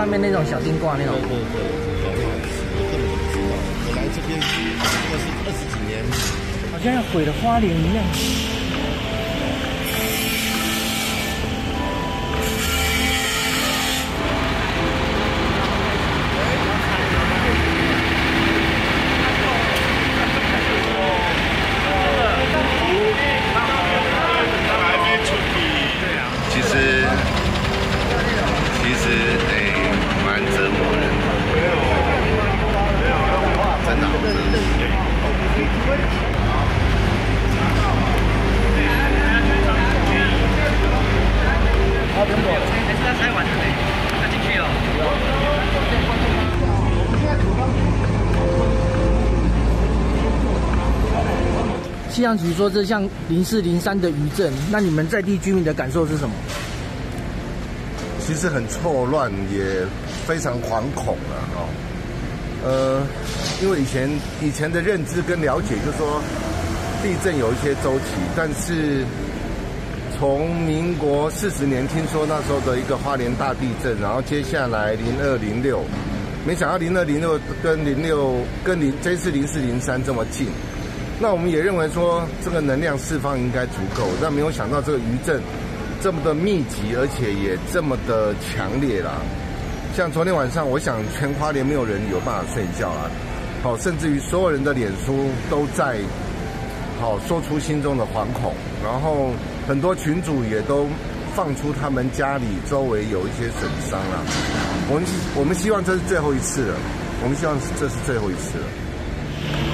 上面那种小钉挂那种。 对，我根本不知道。我来这边这个是20几年， 好像要毁了花莲一样。 蛮折磨人的，真的好折磨。 好，苹果，还是要拆完的嘞，要进去哦。气象局说这像04、03的余震，那你们在地居民的感受是什么？ 其实很错乱，也非常惶恐了因为以前的认知跟了解，就是说地震有一些周期，但是从民国40年听说那时候的一个花莲大地震，然后接下来02、06，没想到02、06跟这次04、03这么近。那我们也认为说这个能量释放应该足够，但没有想到这个余震这么的密集，而且也这么的强烈啦。像昨天晚上，我想全花莲没有人有办法睡觉啦。好，甚至于所有人的脸书都在说出心中的惶恐，然后很多群主也都放出他们家里周围有一些损伤啦。我们希望这是最后一次了，我们希望这是最后一次了。